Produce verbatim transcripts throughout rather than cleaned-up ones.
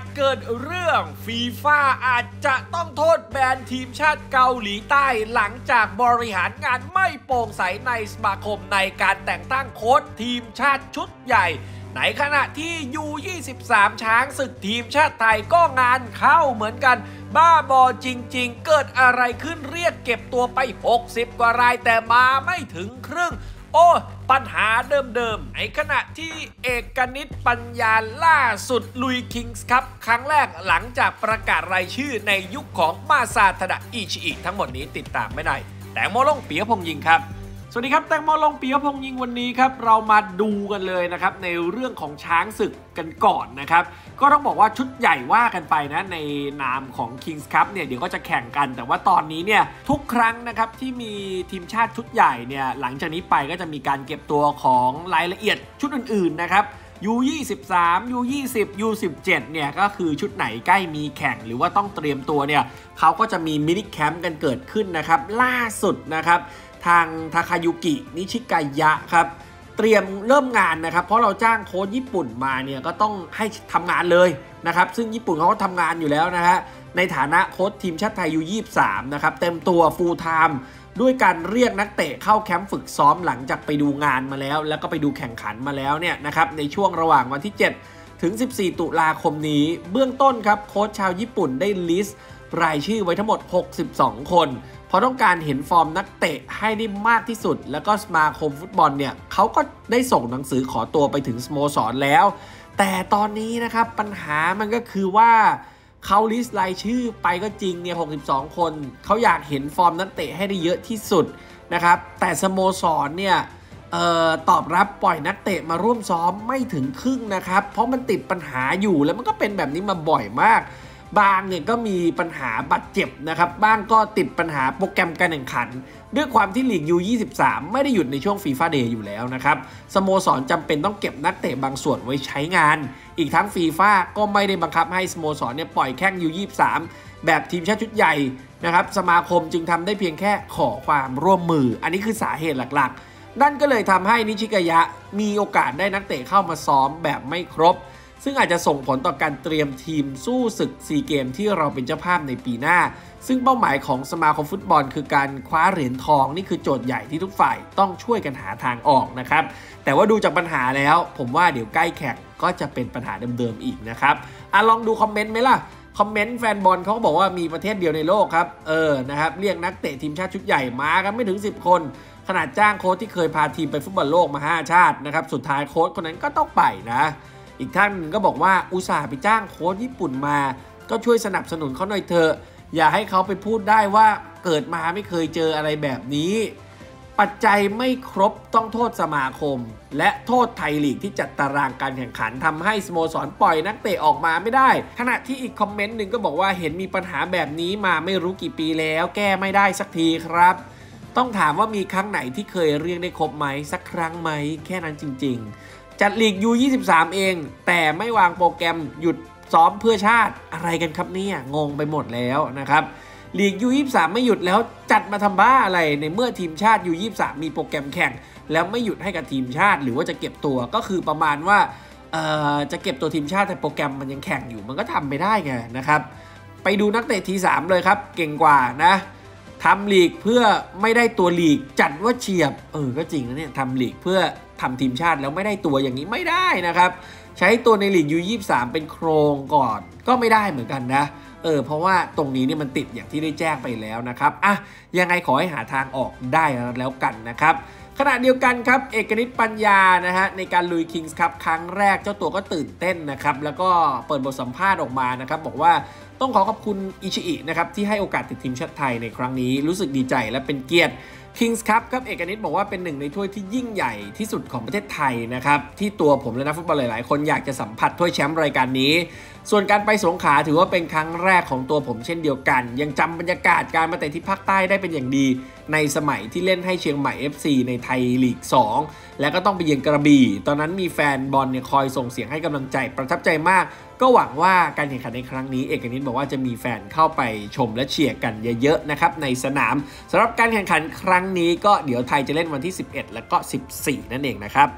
จเกิดเรื่องฟีฟ่าอาจจะต้องโทษแบนทีมชาติเกาหลีใต้หลังจากบริหารงานไม่โปร่งใสในสมาคมในการแต่งตั้งโค้ชทีมชาติชุดใหญ่ในขณะที่ ยู ยี่สิบสาม ช้างศึกทีมชาติไทยก็งานเข้าเหมือนกันบ้าบอจริงๆเกิดอะไรขึ้นเรียกเก็บตัวไปหกสิบกว่ารายแต่มาไม่ถึงครึ่งโอ้ปัญหาเดิมๆในขณะที่เอกนิตปัญญาล่าสุดลุยคิงส์คัพครั้งแรกหลังจากประกาศรายชื่อในยุคของมาซาทดะอิชิอิทั้งหมดนี้ติดตามไม่ได้แตงโมลงเปียพงยิงครับสวัสดีครับแตงโมลงเปียพงยิงวันนี้ครับเรามาดูกันเลยนะครับในเรื่องของช้างศึกกันก่อนนะครับก็ต้องบอกว่าชุดใหญ่ว่ากันไปนะในนามของ Kings Cup เนี่ยเดี๋ยวก็จะแข่งกันแต่ว่าตอนนี้เนี่ยทุกครั้งนะครับที่มีทีมชาติชุดใหญ่เนี่ยหลังจากนี้ไปก็จะมีการเก็บตัวของรายละเอียดชุดอื่นๆนะครับ ยู ยี่สิบสาม ยู ยี่สิบ ยู สิบเจ็ด เนี่ยก็คือชุดไหนใกล้มีแข่งหรือว่าต้องเตรียมตัวเนี่ยเขาก็จะมีมินิแคมป์กันเกิดขึ้นนะครับล่าสุดนะครับทางทาคายุกินิชิกายะครับเตรียมเริ่มงานนะครับเพราะเราจ้างโค้ชญี่ปุ่นมาเนี่ยก็ต้องให้ทำงานเลยนะครับซึ่งญี่ปุ่นเขาก็ทำงานอยู่แล้วนะฮะในฐานะโค้ชทีมชาติไทย ยู ยี่สิบสาม นะครับเต็มตัว full time ด้วยการเรียกนักเตะเข้าแคมป์ฝึกซ้อมหลังจากไปดูงานมาแล้วแล้วก็ไปดูแข่งขันมาแล้วเนี่ยนะครับในช่วงระหว่างวันที่เจ็ดถึงสิบสี่ตุลาคมนี้เบื้องต้นครับโค้ชชาวญี่ปุ่นได้ลิสต์รายชื่อไว้ทั้งหมดหกสิบสองคนเพราะต้องการเห็นฟอร์มนักเตะให้ได้มากที่สุดแล้วก็สมาคมฟุตบอลเนี่ยเขาก็ได้ส่งหนังสือขอตัวไปถึงสโมสรแล้วแต่ตอนนี้นะครับปัญหามันก็คือว่าเขาลิสต์รายชื่อไปก็จริงเนี่ยหกสิบสองคนเขาอยากเห็นฟอร์มนักเตะให้ได้เยอะที่สุดนะครับแต่สโมสรเนี่ยเอ่อตอบรับปล่อยนักเตะมาร่วมซ้อมไม่ถึงครึ่งนะครับเพราะมันติดปัญหาอยู่แล้วมันก็เป็นแบบนี้มาบ่อยมากบางเนี่ยก็มีปัญหาบาดเจ็บนะครับบ้างก็ติดปัญหาโปรแกรมการแข่งขันด้วยความที่ลีก ยู ยี่สิบสาม ไม่ได้หยุดในช่วง FIFA Day อยู่แล้วนะครับสโมสรจำเป็นต้องเก็บนักเตะบางส่วนไว้ใช้งานอีกทั้ง FIFA ก็ไม่ได้บังคับให้สโมสรเนี่ยปล่อยแข้ง ยู ยี่สิบสาม แบบทีมชาติชุดใหญ่นะครับสมาคมจึงทำได้เพียงแค่ขอความร่วมมืออันนี้คือสาเหตุหลักๆนั่นก็เลยทำให้นิชิกายะมีโอกาสได้นักเตะเข้ามาซ้อมแบบไม่ครบซึ่งอาจจะส่งผลต่อการเตรียมทีมสู้ศึกซีเกมที่เราเป็นเจ้าภาพในปีหน้าซึ่งเป้าหมายของสมาคมฟุตบอลคือการคว้าเหรียญทองนี่คือโจทย์ใหญ่ที่ทุกฝ่ายต้องช่วยกันหาทางออกนะครับแต่ว่าดูจากปัญหาแล้วผมว่าเดี๋ยวใกล้แข่งก็จะเป็นปัญหาเดิมๆอีกนะครับอ่ะลองดูคอมเมนต์ไหมล่ะคอมเมนต์แฟนบอลเขาบอกว่ามีประเทศเดียวในโลกครับเออนะครับเรียกนักเตะทีมชาติชุดใหญ่มากันไม่ถึงสิบคนขนาดจ้างโค้ชที่เคยพาทีมไปฟุตบอลโลกมาห้าชาตินะครับสุดท้ายโค้ชคนนั้นก็ต้องไปนะอีกท่านหนึ่งก็บอกว่าอุตส่าห์ไปจ้างโค้ชญี่ปุ่นมาก็ช่วยสนับสนุนเขาหน่อยเถอะอย่าให้เขาไปพูดได้ว่าเกิดมาไม่เคยเจออะไรแบบนี้ปัจจัยไม่ครบต้องโทษสมาคมและโทษไทยลีกที่จัดตารางการแข่งขันทำให้สโมสรปล่อยนักเตะออกมาไม่ได้ขณะที่อีกคอมเมนต์หนึ่งก็บอกว่าเห็นมีปัญหาแบบนี้มาไม่รู้กี่ปีแล้วแก้ไม่ได้สักทีครับต้องถามว่ามีครั้งไหนที่เคยเรียกได้ครบไหมสักครั้งไหมแค่นั้นจริงๆจัดลีก ยู ยี่สิบสาม เองแต่ไม่วางโปรแกรมหยุดซ้อมเพื่อชาติอะไรกันครับเนี่ยงงไปหมดแล้วนะครับลีก ยู ยี่สิบสาม ไม่หยุดแล้วจัดมาทำบ้าอะไรในเมื่อทีมชาติ ยู ยี่สิบสาม มีโปรแกรมแข่งแล้วไม่หยุดให้กับทีมชาติหรือว่าจะเก็บตัวก็คือประมาณว่าเอ่อจะเก็บตัวทีมชาติแต่โปรแกรมมันยังแข่งอยู่มันก็ทำไม่ได้ไงนะครับไปดูนักเตะทีสามเลยครับเก่งกว่านะทำลีกเพื่อไม่ได้ตัวลีกจัดว่าเฉียบเออก็จริงนะเนี่ยทำลีกเพื่อทำทีมชาติแล้วไม่ได้ตัวอย่างนี้ไม่ได้นะครับใช้ตัวในลีก ยู ยี่สิบสาม เป็นโครงก่อนก็ไม่ได้เหมือนกันนะเออเพราะว่าตรงนี้นี่มันติดอย่างที่ได้แจ้งไปแล้วนะครับอ่ะยังไงขอให้หาทางออกได้แล้วกันนะครับขณะเดียวกันครับเอกนิตปัญญานะฮะในการลุย Kings Cup ครั้งแรกเจ้าตัวก็ตื่นเต้นนะครับแล้วก็เปิดบทสัมภาษณ์ออกมานะครับบอกว่าต้องขอขอบคุณอิชิอินะครับที่ให้โอกาสติดทีมชาติไทยในครั้งนี้รู้สึกดีใจและเป็นเกียรติ Kings Cup ครับเอกนิตบอกว่าเป็นหนึ่งในถ้วยที่ยิ่งใหญ่ที่สุดของประเทศไทยนะครับที่ตัวผมและนักฟุตบอลหลายๆคนอยากจะสัมผัสถ้วยแชมป์รายการนี้ส่วนการไปสงขลาถือว่าเป็นครั้งแรกของตัวผมเช่นเดียวกันยังจำบรรยากาศการมาเตะที่ภาคใต้ได้เป็นอย่างดีในสมัยที่เล่นให้เชียงใหม่ เอฟ ซี ในไทยลีกสองแล้วก็ต้องไปเยือนกระบี่ตอนนั้นมีแฟนบอลเนี่ยคอยส่งเสียงให้กำลังใจประทับใจมากก็หวังว่าการแข่งขันในครั้งนี้เอกนิตบอกว่าจะมีแฟนเข้าไปชมและเชียร์กันเยอะๆนะครับในสนามสำหรับการแข่งขันครั้งนี้ก็เดี๋ยวไทยจะเล่นวันที่สิบเอ็ดและก็สิบสี่นั่นเองนะครับ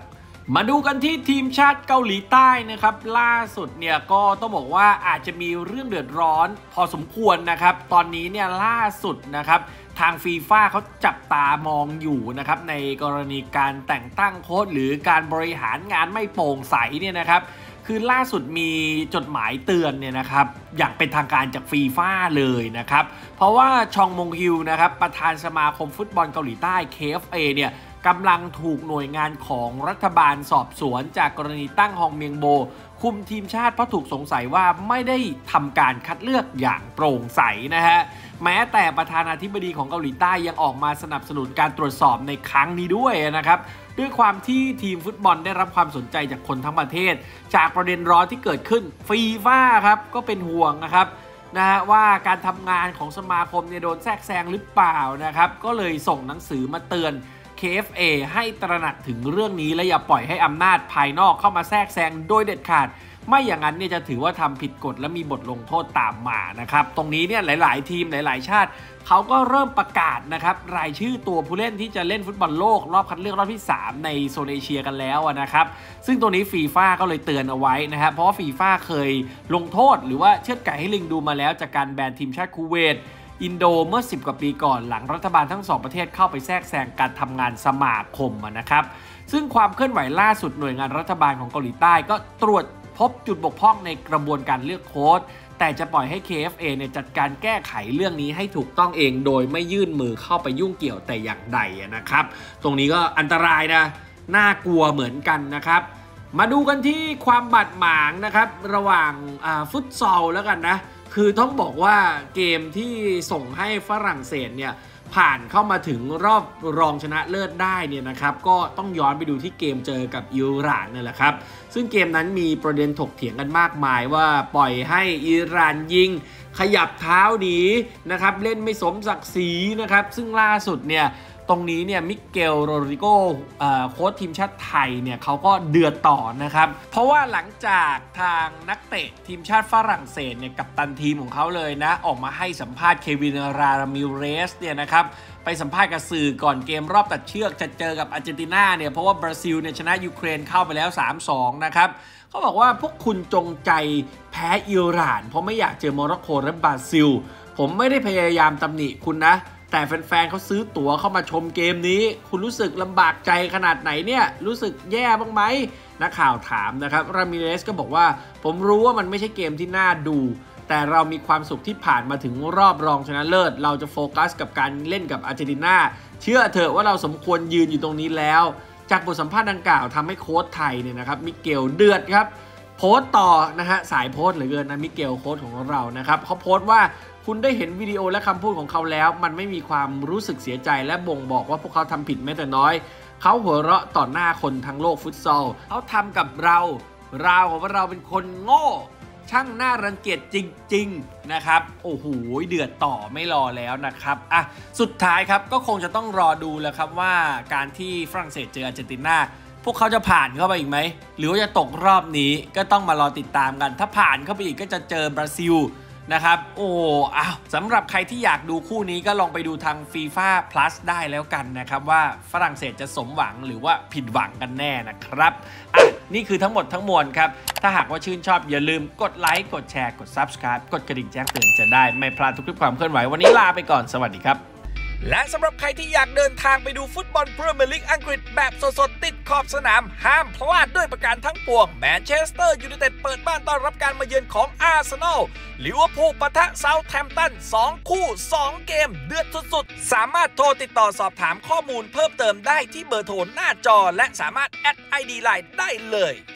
มาดูกันที่ทีมชาติเกาหลีใต้นะครับล่าสุดเนี่ยก็ต้องบอกว่าอาจจะมีเรื่องเดือดร้อนพอสมควรนะครับตอนนี้เนี่ยล่าสุดนะครับทางฟีฟ่าเขาจับตามองอยู่นะครับในกรณีการแต่งตั้งโค้ชหรือการบริหารงานไม่โปร่งใสเนี่ยนะครับคือล่าสุดมีจดหมายเตือนเนี่ยนะครับอย่างเป็นทางการจากฟีฟ่าเลยนะครับเพราะว่าชองมงฮิวนะครับประธานสมาคมฟุตบอลเกาหลีใต้ เค เอฟ เอ เนี่ยกำลังถูกหน่วยงานของรัฐบาลสอบสวนจากกรณีตั้งฮองเมียงโบคุมทีมชาติเพราะถูกสงสัยว่าไม่ได้ทำการคัดเลือกอย่างโปร่งใสนะฮะแม้แต่ประธานาธิบดีของเกาหลีใต้ยังออกมาสนับสนุนการตรวจสอบในครั้งนี้ด้วยนะครับด้วยความที่ทีมฟุตบอลได้รับความสนใจจากคนทั้งประเทศจากประเด็นร้อนที่เกิดขึ้นฟีฟ่าครับก็เป็นห่วงนะครับนะฮะว่าการทำงานของสมาคมเนี่ยโดนแทรกแซงหรือเปล่านะครับก็เลยส่งหนังสือมาเตือน เค เอฟ เอ ให้ตระหนักถึงเรื่องนี้และอย่าปล่อยให้อำนาจภายนอกเข้ามาแทรกแซงโดยเด็ดขาดไม่อย่างนั้นเนี่ยจะถือว่าทำผิดกฎและมีบทลงโทษตามมานะครับตรงนี้เนี่ยหลายๆทีมหลายๆชาติเขาก็เริ่มประกาศนะครับรายชื่อตัวผู้เล่นที่จะเล่นฟุตบอลโลกรอบคัดเลือกรอบที่สามในโซนเอเชียกันแล้วนะครับซึ่งตัวนี้ฟีฟ่าก็เลยเตือนเอาไว้นะครับเพราะว่าฟีฟ่าเคยลงโทษหรือว่าเชือดไก่ให้ลิงดูมาแล้วจากการแบนทีมชาติคูเวตอินโดเมื่อสิบกว่าปีก่อนหลังรัฐบาลทั้งสองประเทศเข้าไปแทรกแซงการทำงานสมาคมนะครับซึ่งความเคลื่อนไหวล่าสุดหน่วยงานรัฐบาลของเกาหลีใต้ก็ตรวจพบจุดบกพร่องในกระบวนการเลือกโค้ชแต่จะปล่อยให้ เค เอฟ เอ เนี่ยจัดการแก้ไขเรื่องนี้ให้ถูกต้องเองโดยไม่ยื่นมือเข้าไปยุ่งเกี่ยวแต่อย่างใดนะครับตรงนี้ก็อันตรายนะน่ากลัวเหมือนกันนะครับมาดูกันที่ความบาดหมางนะครับระหว่างฟุตซอลแล้วกันนะคือต้องบอกว่าเกมที่ส่งให้ฝรั่งเศสเนี่ยผ่านเข้ามาถึงรอบรองชนะเลิศได้เนี่ยนะครับก็ต้องย้อนไปดูที่เกมเจอกับอิหร่านนั่นแหละครับซึ่งเกมนั้นมีประเด็นถกเถียงกันมากมายว่าปล่อยให้อิหร่านยิงขยับเท้าหนีนะครับเล่นไม่สมศักดิ์ศรีนะครับซึ่งล่าสุดเนี่ยตรงนี้เนี่ยมิเกลโรดริโกโค้ชทีมชาติไทยเนี่ยเขาก็เดือดต่อนะครับเพราะว่าหลังจากทางนักเตะทีมชาติฝรั่งเศสเนี่ยกัปตันทีมของเขาเลยนะออกมาให้สัมภาษณ์เควินรารามิเรสเนี่ยนะครับไปสัมภาษณ์กับสื่อก่อนเกมรอบตัดเชือกจะเจอกับอาร์เจนตินาเนี่ยเพราะว่าบราซิลเนี่ยชนะยูเครนเข้าไปแล้ว สามสอง นะครับเขาบอกว่าพวกคุณจงใจแพ้อิหร่านเพราะไม่อยากเจอโมร็อกโกและบราซิลผมไม่ได้พยายามตำหนิคุณนะแต่แฟนๆเขาซื้อตั๋วเข้ามาชมเกมนี้คุณรู้สึกลำบากใจขนาดไหนเนี่ยรู้สึกแย่บ้างไหมนักข่าวถามนะครับรามิเรสก็บอกว่าผมรู้ว่ามันไม่ใช่เกมที่น่าดูแต่เรามีความสุขที่ผ่านมาถึงรอบรองชนะเลิศเราจะโฟกัสกับการเล่นกับอาร์เจนตินาเชื่อเถอะว่าเราสมควรยืนอยู่ตรงนี้แล้วจากบทสัมภาษณ์ดังกล่าวทำให้โค้ชไทยเนี่ยนะครับมิเกลเดือดครับโพสต์ต่อนะฮะสายโพสต์เหลือเกินนะมิเกลโค้ชของเรานะครับเขาโพสต์ว่าคุณได้เห็นวิดีโอและคำพูดของเขาแล้วมันไม่มีความรู้สึกเสียใจและบ่งบอกว่าพวกเขาทำผิดแม้แต่น้อยเขาหัวเราะต่อหน้าคนทั้งโลกฟุตซอลเขาทำกับเราเราของว่าเราเป็นคนโง่ช่างน่ารังเกียจจริงๆนะครับโอ้โหเดือดต่อไม่รอแล้วนะครับอ่ะสุดท้ายครับก็คงจะต้องรอดูแล้วครับว่าการที่ฝรั่งเศสเจออาร์เจนตินาพวกเขาจะผ่านเข้าไปอีกไหมหรือว่าจะตกรอบนี้ก็ต้องมารอติดตามกันถ้าผ่านเข้าไปอีกก็จะเจอบราซิลนะครับโอ้อ้าวสำหรับใครที่อยากดูคู่นี้ก็ลองไปดูทาง ฟีฟ่า พลัส ได้แล้วกันนะครับว่าฝรั่งเศสจะสมหวังหรือว่าผิดหวังกันแน่นะครับอ่ะนี่คือทั้งหมดทั้งมวลครับถ้าหากว่าชื่นชอบอย่าลืมกดไลค์กดแชร์กด ซับสไครบ์ กดกระดิ่งแจ้งเตือนจะได้ไม่พลาดทุกคลิปความเคลื่อนไหววันนี้ลาไปก่อนสวัสดีครับและสำหรับใครที่อยากเดินทางไปดูฟุตบอลพรีเมียร์ลีกอังกฤษแบบสดๆติดขอบสนามห้ามพลาดด้วยประการทั้งปวงแมนเชสเตอร์ยูไนเต็ดเปิดบ้านต้อนรับการมาเยือนของอาร์เซนอลลิเวอร์พูลปะทะเซาท์แฮมป์ตันสองคู่สองเกมเดือดสุดๆสามารถโทรติดต่อสอบถามข้อมูลเพิ่มเติมได้ที่เบอร์โทรหน้าจอและสามารถแอด ไอ ดี ไลน์ ได้เลย